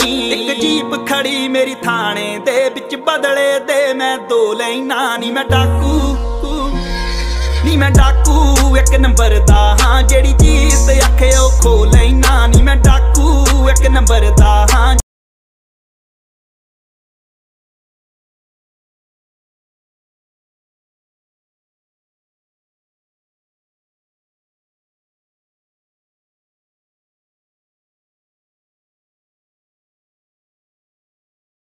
एक जीप खड़ी मेरी थाने दे बिच बदले दे मैं दो लैना नी मैं डाकू एक नंबर दा हाँ जेड़ी चीज आखे ओ खो लैना नी मैं डाकू एक नंबर दा हाँ